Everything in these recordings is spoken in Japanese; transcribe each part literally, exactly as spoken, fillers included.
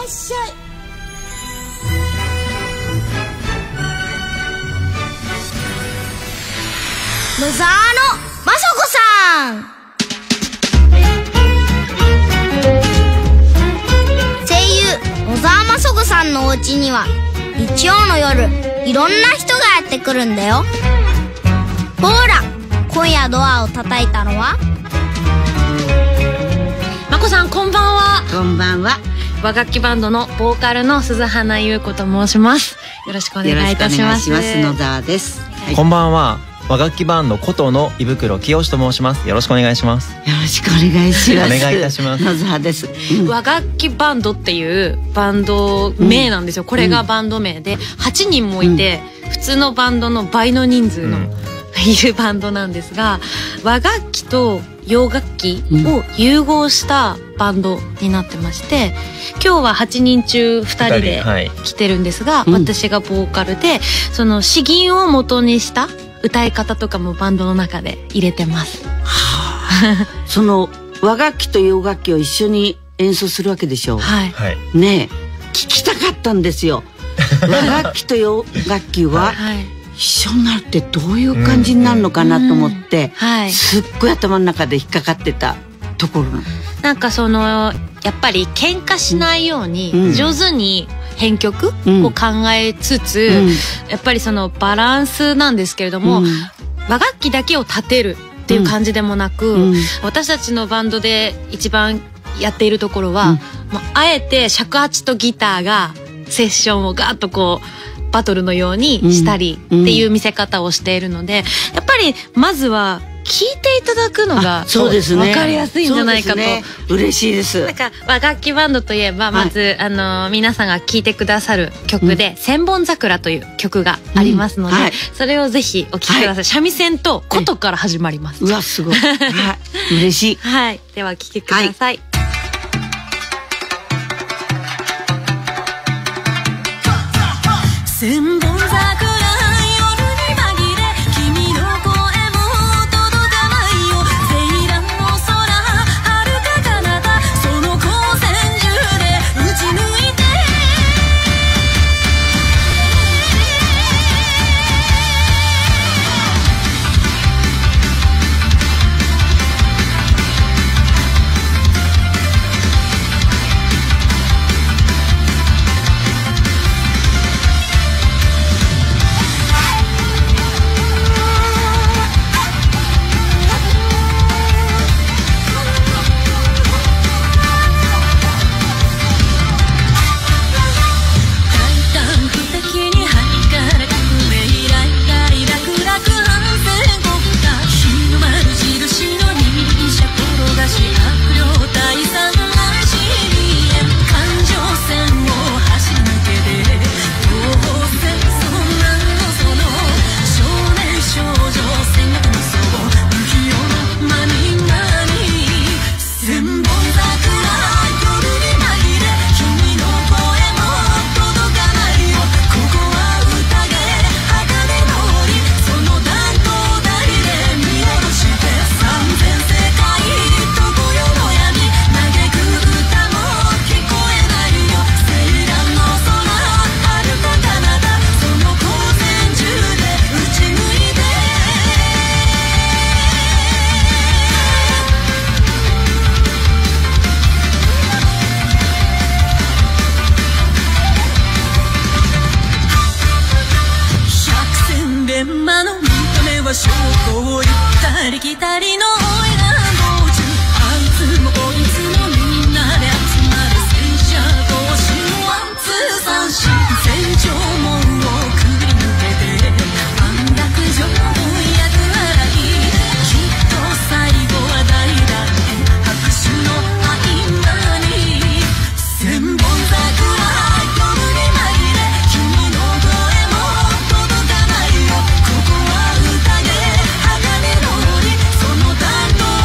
っしゃい。野沢のまさこさん。声優野沢まさこさんのお家には日曜の夜いろんな人がやってくるんだよ。ほら、今夜ドアを叩いたのはまこさん、こんばんは。 こんばんは。 和楽器バンドのボーカルの鈴花優子と申します。よろしくお願いいたします。 よろしくお願いします。野沢です、 はい、こんばんは。和楽器バンド琴の胃袋清と申します。よろしくお願いします。 よろしくお願いします。 お願いいたします。 野沢です、 うん、和楽器バンドっていうバンド名なんですよ、うん、これがバンド名ではちにんもいて、うん、普通のバンドの倍の人数の、うん、いるバンドなんですが、和楽器と洋楽器を融合したバンドになってまして、今日ははちにん中ふたりで来てるんですが、はい、私がボーカルで、その詩吟を元にした歌い方とかもバンドの中で入れてます。 はあ、その和楽器と洋楽器を一緒に演奏するわけでしょう。 はい。 ねえ、聞きたかったんですよ。和楽器と洋楽器は一緒になるってどういう感じになるのかなと思って、はい、すっごい頭の中で引っかかってたところなの。 なんかそのやっぱり喧嘩しないように上手に編曲を考えつつ、うん、やっぱりそのバランスなんですけれども、うん、和楽器だけを立てるっていう感じでもなく、うん、私たちのバンドで一番やっているところは、うん、もうあえて尺八とギターがセッションをガーッとこうバトルのようにしたりっていう見せ方をしているので、やっぱりまずは聞いていただくのがそうですね、 分かりやすいんじゃないかと、 ね、嬉しいです。 なんか和楽器バンドといえばまず、はい、あの皆さんが聴いてくださる曲で、うん、千本桜という曲がありますので、うんはい、それをぜひお聴きください。はい、三味線と琴から始まります。 うわ、すごい。はい、嬉しい。 はい、ではお聴きください。はい、千本桜証拠を行ったり来たりの花魁道中、あいつもこいつもみんなで集まる戦車同士のワンツー三四、戦場門をくぐり抜けて安楽城の役払い、きっと最後は大団円拍手の合間に千本桜夜に紛れ、君の声も届かないよ、ここは歌で鋼の檻、その担当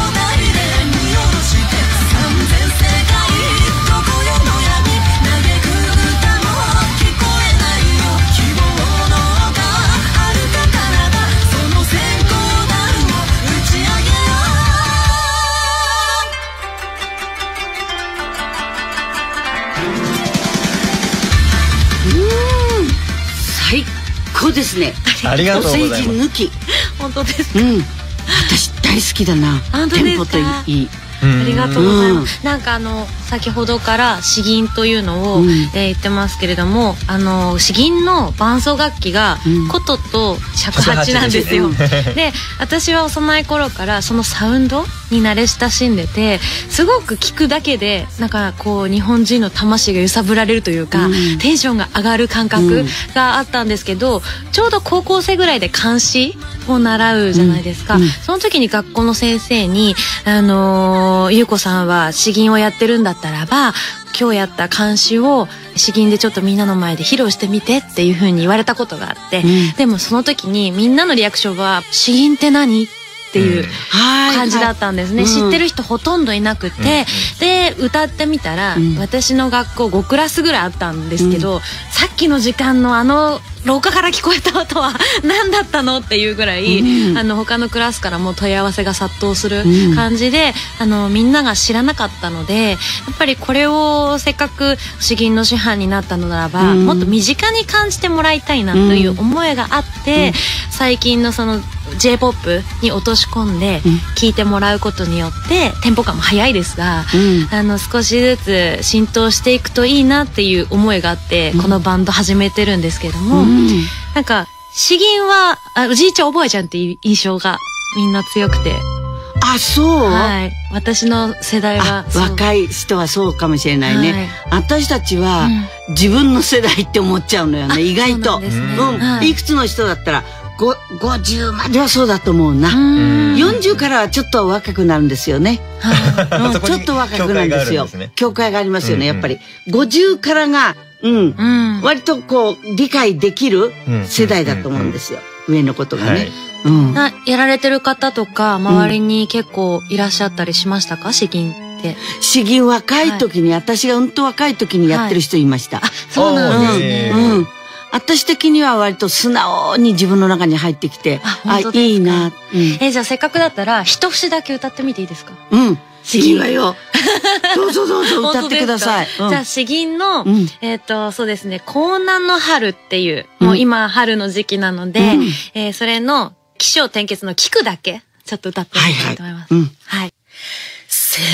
そうですね。 ありがとうございます。 お世辞抜き。 本当ですか。 うん。私大好きだな。テンポといい。 ありがとうございます。なんかあの先ほどから詩吟というのを、うん、えー、言ってますけれども、あの詩吟の伴奏楽器が琴と尺八なんですよ。で、私は幼い頃からそのサウンドに慣れ親しんでて、すごく聞くだけでなんかこう日本人の魂が揺さぶられるというか、うん、テンションが上がる感覚があったんですけど、うん、ちょうど高校生ぐらいで漢詩を習うじゃないですか。うんうん、その時に学校の先生にあのー優子さんは詩吟をやってるんだったらば、今日やった漢詩を詩吟でちょっとみんなの前で披露してみてっていう風に言われたことがあって、うん、でもその時にみんなのリアクションは詩吟って何っていう感じだったんですね。うん、知ってる人ほとんどいなくて、うん、で歌ってみたら、うん、私の学校ごクラスぐらいあったんですけど、うん、さっきの時間のあの廊下から聞こえた音は何だったのっていうぐらい、うん、あの他のクラスからも問い合わせが殺到する感じで、うん、あのみんなが知らなかったので、やっぱりこれをせっかく詩吟の師範になったのならば、うん、もっと身近に感じてもらいたいなという思いがあって、うん、最近のその ジェイポップ に落とし込んで聴いてもらうことによって、テンポ感も速いですが、うん、あの少しずつ浸透していくといいなっていう思いがあって、うん、このバンド始めてるんですけども、うん、なんか詩吟はあおじいちゃんおばあちゃんっていう印象がみんな強くて。 あ、そう、 はい、私の世代は若い人はそうかもしれないね、はい、私たちは、うん、自分の世代って思っちゃうのよね、意外と。う、ね、うん、はい、いくつの人だったらごじゅうまではそうだと思うな。よんじゅうからはちょっと若くなるんですよね。うん、ちょっと若くなるんですよ。境界がありますよね、やっぱり。ごじゅうからが、うん、うん、割とこう理解できる世代だと思うんですよ。上のことがね。はい、うん、 なやられてる方とか周りに結構いらっしゃったりしましたか、詩吟って。 詩吟若い時に、はい、私がうんと若い時にやってる人いました。はい、あ、 そうなんですね。うん、うん、 私的には割と素直に自分の中に入ってきて、あ、いいな。うん、 え、じゃあせっかくだったら一節だけ歌ってみていいですか。 うん。詩吟はよ。どうぞどうぞ歌ってください。 うん、じゃあ詩吟の、うん、えっとそうですね、江南の春っていう、もう今春の時期なので、うん、えー、それの起承転結の聞くだけちょっと歌ってみたいと思います。はい。はいはい、千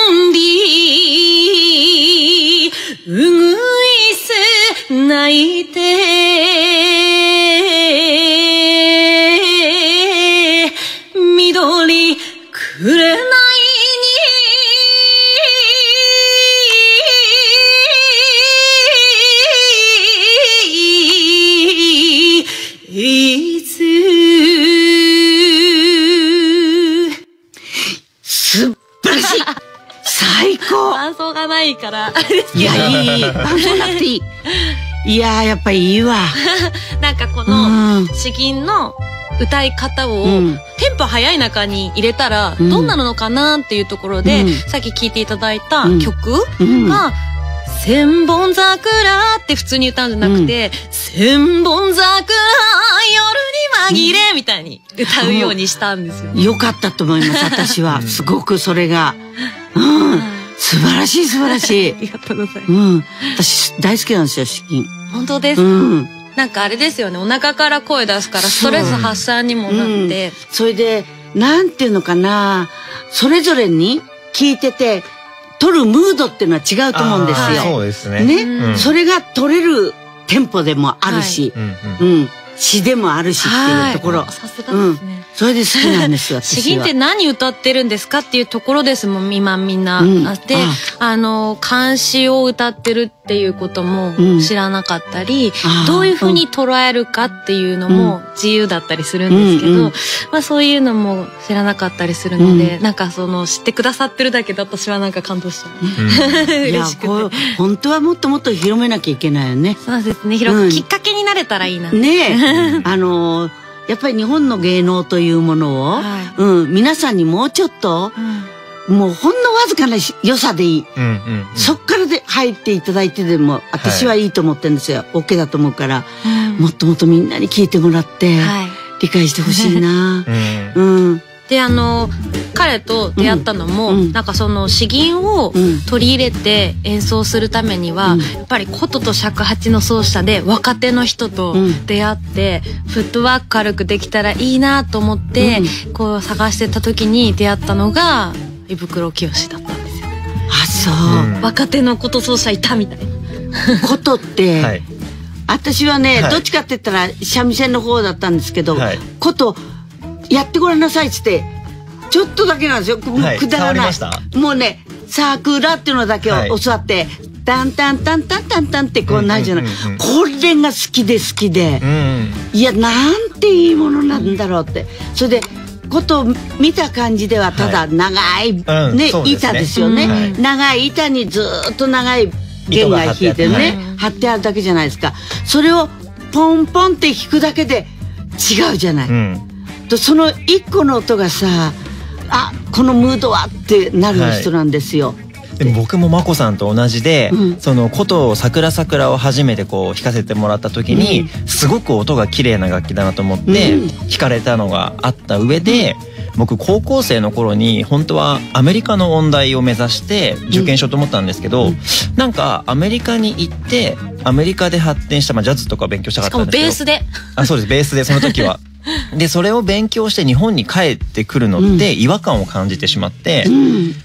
里うぐいす泣いて緑くれないいつ素晴らしい最高。 伴奏がないからいや、いい、伴奏なくていい。いやー、やっぱりいいわ。 なんかこの詩吟の歌い方を、うん、テンポ速い中に入れたらどんなのかなっていうところで、うん、さっき聴いていただいた曲が、うんうん、千本桜って普通に歌うんじゃなくて、うん、千本桜夜に紛れみたいに歌うようにしたんですよ、ね。 よかったと思います、私は。すごくそれが。うん。素晴らしい素晴らしい。 ありがとうございます。 うん。私大好きなんですよ、詩吟。 本当ですか、うん、なんかあれですよね、お腹から声出すからストレス発散にもなって。うん、 それで、なんていうのかな、それぞれに聞いてて、取るムードっていうのは違うと思うんですよ。 そうですね。 ね、うん、それが取れるテンポでもあるし、はい、うん、詩でもあるしっていうところ。 さすがですね。 それで好きなんですよ。 詩吟って何歌ってるんですかっていうところですもん、今みんな。うん、で、あの漢詩を歌ってるっていうことも知らなかったり、うん、どういうふうに捉えるかっていうのも自由だったりするんですけど、うんうん、まあそういうのも知らなかったりするので、うん、なんかその知ってくださってるだけで私はなんか感動しちゃう。うん、嬉しくて。いや、 本当はもっともっと広めなきゃいけないよね。 そうですね。広くきっかけになれたらいいな。 ねえ、あのー。やっぱり日本の芸能というものを、はい、うん、皆さんにもうちょっと、うん、もうほんのわずかな良さでいい、うんうんうん、そっからで入っていただいてでも私はいいと思ってるんですよ、はい、OK だと思うから、うん、もっともっとみんなに聞いてもらって、はい、理解してほしいな、うん、うん、 で、あの彼と出会ったのも、 うん、 なんかその詩吟を取り入れて演奏するためには、うん、やっぱり琴と尺八の奏者で若手の人と出会って、うん、フットワーク軽くできたらいいなと思って、うん、こう探してた時に出会ったのが胃袋清だったんですよ。 あ、そう、 うん、若手の琴奏者いたみたいな。 琴って、はい、私はね、はい、どっちかって言ったら三味線の方だったんですけど、はい、琴やってごらんなさいっつってちょっとだけなんですよ、はい、くだらない。もうね、桜っていうのだけを教わって、はい、タンタンタンタンタンタンってこうないじゃない、うんうんうん、これが好きで好きで、うんうん、いやなんていいものなんだろうって。それで琴を見た感じではただ長い、はい、ね、うん、板ですよね、うん、長い板にずっと長い弦が引いてね、貼ってあるだけじゃないですか。それをポンポンって弾くだけで違うじゃない、うん、とその一個の音がさ、あ、このムードはってなる人なんですよ、はい。でも僕も眞子さんと同じで、うん、その琴を桜桜を初めてこう弾かせてもらった時に、うん、すごく音が綺麗な楽器だなと思って弾かれたのがあった上で、うん、僕高校生の頃に本当はアメリカの音大を目指して受験しようと思ったんですけど、うん、なんかアメリカに行ってアメリカで発展した、まあ、ジャズとか勉強したかったんですけど、 しかもベースで、 あ、そうです、ベースでその時はでそれを勉強して日本に帰ってくるのって違和感を感じてしまって、うん、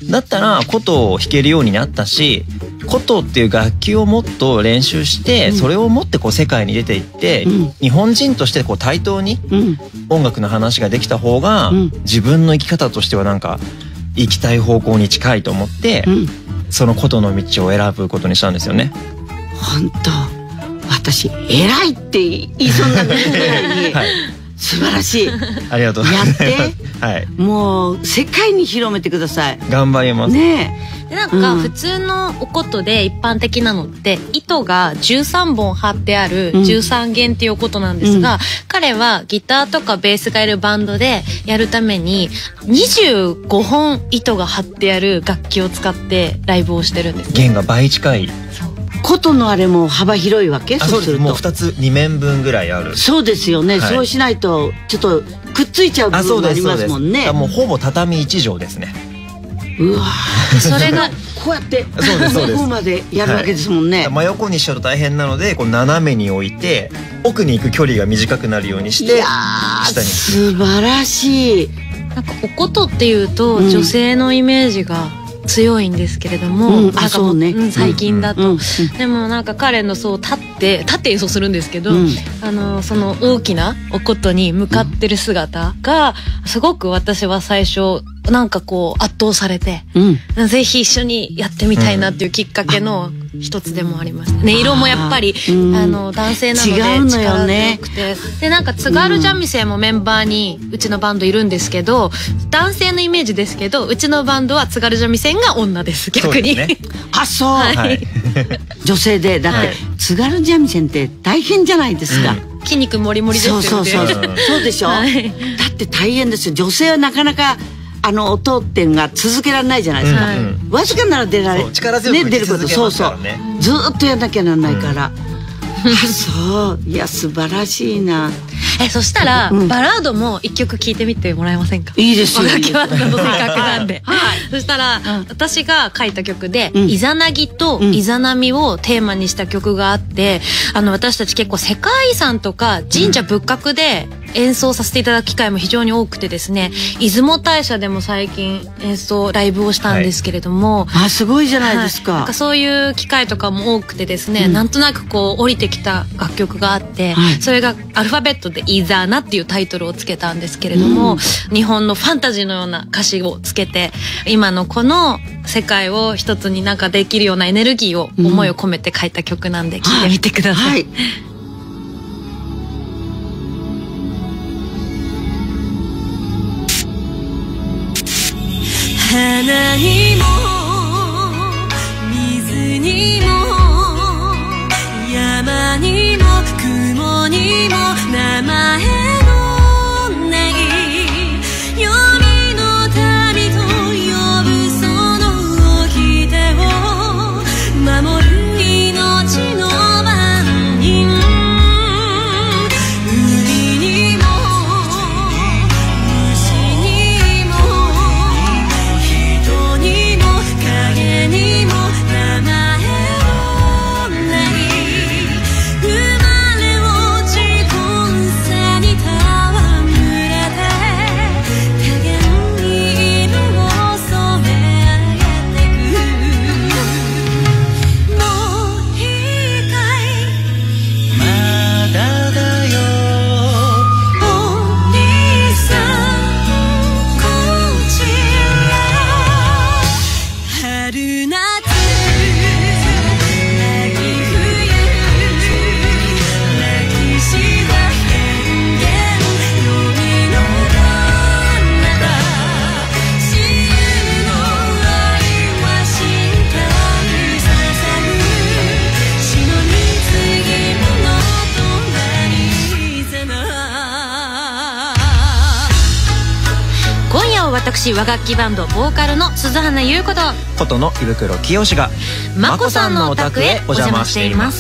だったら琴を弾けるようになったし、琴っていう楽器をもっと練習して、うん、それを持ってこう世界に出ていって、うん、日本人としてこう対等に音楽の話ができた方が、うん、自分の生き方としてはなんか行きたい方向に近いと思って、うん、その琴の道を選ぶことにしたんですよね。 本当、私偉いって言いそうになるぐらいに、はい、素晴らしい。 ありがとうございます。 やって、はい、もう世界に広めてください。 頑張ります。 ねえ。でなんか普通のお琴で一般的なのって糸がじゅうさんぼん張ってあるじゅうさんげんっていうお琴なんですが、うん、彼はギターとかベースがいるバンドでやるためににじゅうごほん糸が張ってある楽器を使ってライブをしてるんです。 弦が倍近い。 琴のあれも幅広いわけ？ そうです。もうふたつにめんぶんぐらいある。 そうですよね、はい、そうしないとちょっとくっついちゃう部分がありますもんね。 もうほぼ畳いちじょうですね。 うわそれがこうやって横までやるわけですもんね、 はい、真横にしちゃうと大変なのでこう斜めに置いて奥に行く距離が短くなるようにして、いや下に素晴らしい。 なんかお琴っていうと、うん、女性のイメージが強いんですけれども、うん、なんかもう、ね、うん、最近だと、うんうん、でもなんか彼のそう立って立って演奏するんですけど、うん、あのその大きなお琴に向かってる姿がすごく私は最初なんかこう圧倒されて、うん、ぜひ一緒にやってみたいなっていうきっかけの一つでもありましたね。色もやっぱりあ、うん、あの男性なので力強くて、でなんか津軽三味線もメンバーにうちのバンドいるんですけど、男性のイメージですけどうちのバンドは津軽三味線が女です。逆に、ね、 あ、そう、はい、女性でだって、はい、津軽三味線って大変じゃないですか、 うん、筋肉もりもりですよね。 そうそうそうそうでしょ、はい、だって大変ですよ。女性はなかなかあの音っていうのが続けられないじゃないですか、うん、わずかなら出られる、 力強く出ること、そうそう、ずっとやんなきゃならないから、うん、あ、そう、いや素晴らしいな。 え、そしたら、うん、バラードも一曲聴いてみてもらえませんか？ いいですよ。 和楽器バンドのせっかくなんで、はいはい、そしたら、うん、私が書いた曲で、うん、イザナギとイザナミをテーマにした曲があって、あの私たち結構世界遺産とか神社仏閣で演奏させていただく機会も非常に多くてですね、出雲大社でも最近演奏ライブをしたんですけれども、 はい、あ、すごいじゃないですか、 はい、なんかそういう機会とかも多くてですね、うん、なんとなくこう降りてきた楽曲があって、はい、それがアルファベットでイザナっていうタイトルをつけたんですけれども、うん、日本のファンタジーのような歌詞をつけて今のこの世界を一つになんかできるようなエネルギーを、うん、思いを込めて書いた曲なんで聴いてみてください、はいはい。 花にも水にも山にも雲にも名前のない夜の旅と呼ぶその掟を守る命の番人。海にも虫にも私和楽器バンドボーカルの鈴花優子とことの胃袋清がまこさんのお宅へお邪魔しています。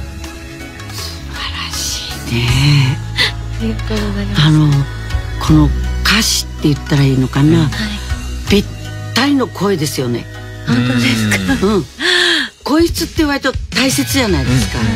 ねありがとうございます。 あのこの歌詞って言ったらいいのかな、はい、ぴったりの声ですよね。 本当ですか。 うん、声質って割と大切じゃないですか、うん、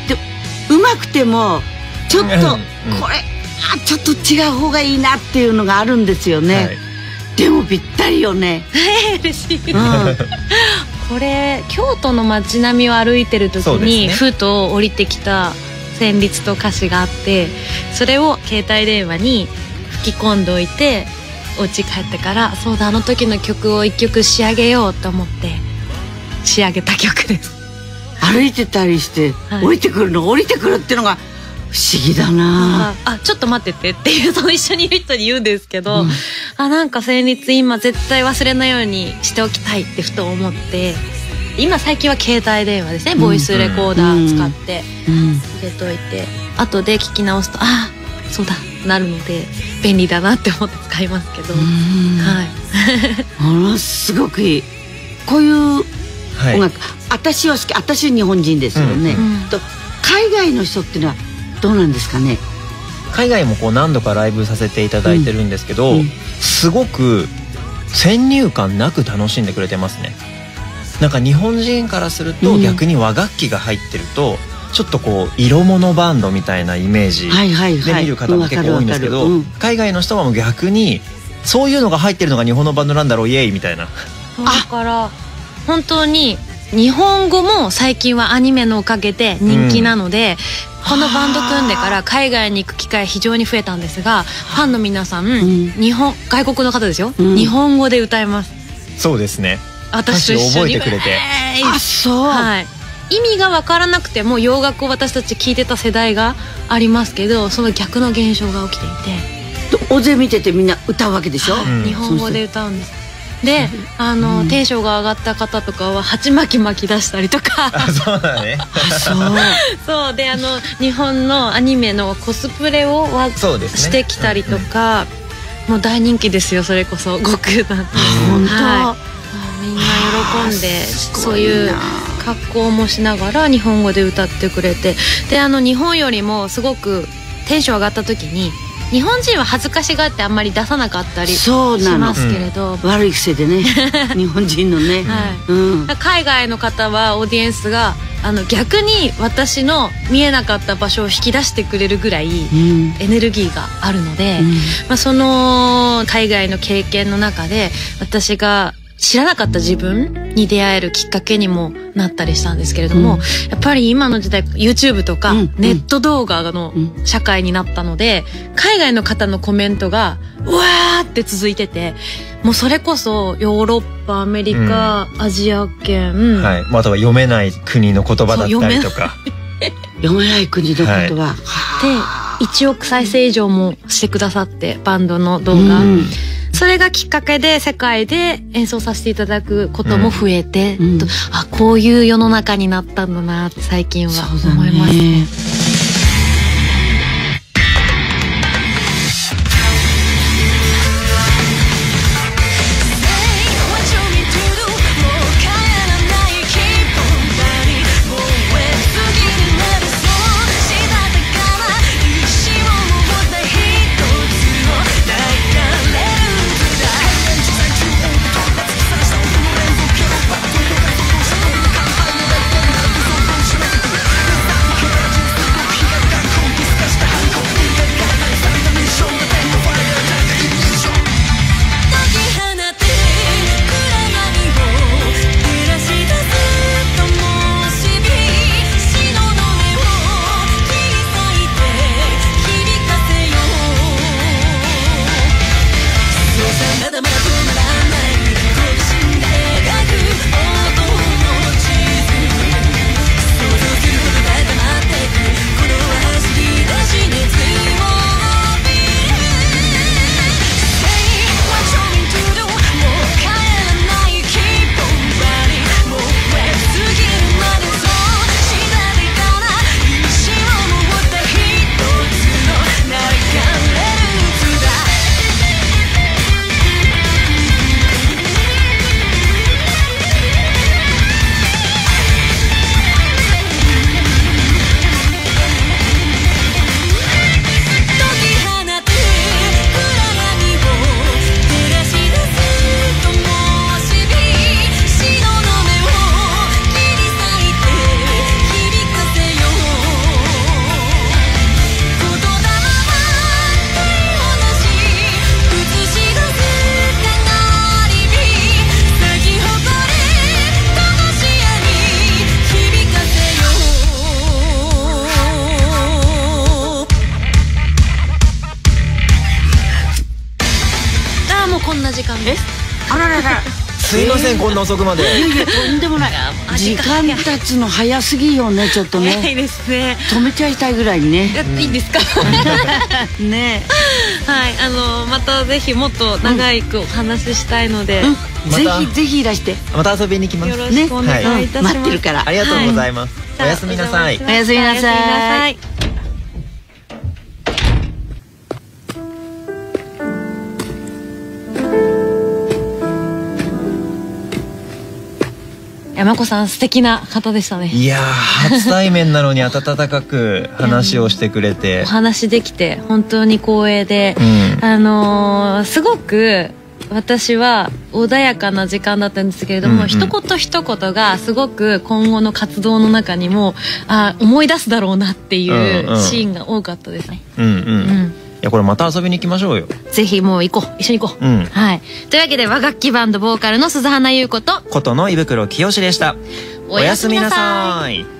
でうまくてもちょっとこれ、うん、あちょっと違う方がいいなっていうのがあるんですよね、はい、でもぴったりよね。 嬉しい、うん、これ京都の街並みを歩いてる時に、ね、ふと降りてきた旋律と歌詞があって、それを携帯電話に吹き込んでおいて、お家帰ってからそうだあの時の曲を一曲仕上げようと思って仕上げた曲です。 歩いてたりして、はい、降りてくるの降りてくるっていうのが不思議だなあ。あちょっと待っててっていうその一緒にいる人に言うんですけど、うん、あなんか旋律今絶対忘れないようにしておきたいってふと思って、今最近は携帯電話ですね、ボイスレコーダー使って入れといて、うん、後で聞き直すとあそうだなるので便利だなって思って使いますけど、はいものすごくいいこういう音楽、はい、私は好き。私は日本人ですよね、うんうん、と海外の人っていうのはどうなんですかね。 海外もこう何度かライブさせていただいてるんですけど、うんうん、すごく先入観なく楽しんでくれてますね。なんか日本人からすると逆に和楽器が入ってるとちょっとこう色物バンドみたいなイメージで見る方も結構多いんですけど、海外の人はもう逆にそういうのが入ってるのが日本のバンドなんだろうイエイみたいな。 だから本当に日本語も最近はアニメのおかげで人気なので、うん、このバンド組んでから海外に行く機会非常に増えたんですが、ファンの皆さん、うん、日本外国の方ですよ、うん、日本語で歌えます。 そうですね、 私と一緒に覚えてくれて、 えー、あそう、はい、意味が分からなくても洋楽を私たち聴いてた世代がありますけど、その逆の現象が起きていて、 大勢見ててみんな歌うわけでしょ、 うん、日本語で歌うんです。で、あの、うん、テンションが上がった方とかは鉢巻き巻き出したりとかあそうだねそうそうで、あの日本のアニメのコスプレをわ、ね、してきたりとか、うん、もう大人気ですよ。それこそ悟空だって、 本当、 はい、みんな喜んでそういう格好もしながら日本語で歌ってくれて、であの日本よりもすごくテンション上がった時に日本人は恥ずかしがってあんまり出さなかったりしますけれど、 うん、悪い癖でね日本人のね、 はいうん、海外の方はオーディエンスがあの逆に私の見えなかった場所を引き出してくれるぐらいエネルギーがあるので、うんまあ、その海外の経験の中で私が知らなかった自分に出会えるきっかけにもなったりしたんですけれども、うん、やっぱり今の時代 YouTube とかネット動画の社会になったので、海外の方のコメントがうわーって続いてて、もうそれこそヨーロッパ、アメリカ、うん、アジア圏、 はい、または読めない国の言葉だったりとか読めない国の言葉、 はい、でいちおく再生以上もしてくださって、バンドの動画、うんそれがきっかけで世界で演奏させていただくことも増えて、うん、あこういう世の中になったんだなって最近は思いますね。 もうこんな時間です。 あららら。 すいません、こんな遅くまで。 いやいや、とんでもない。時間経つの早すぎよね、ちょっとね。 早いですね。 止めちゃいたいぐらいにね。 やっていいんですか。 ね。 はい、あのまたぜひもっと長くお話ししたいので、 ぜひぜひいらして。 また遊びに来ます。 よろしくお願いいたします。 待ってるから。 ありがとうございます。おやすみなさい。 おやすみなさい。 山子さん素敵な方でしたね。 いやー、初対面なのに温かく話をしてくれて、 お話できて本当に光栄で、うん、あのー、すごく私は穏やかな時間だったんですけれども、うんうん、一言一言がすごく今後の活動の中にもあ思い出すだろうなっていうシーンが多かったですね。 うんうん、うんいやこれまた遊びに行きましょうよ。 ぜひもう行こう、一緒に行こう、うん、はい。というわけで和楽器バンドボーカルの鈴花優子と琴の胃袋清でした。 おやすみなさい。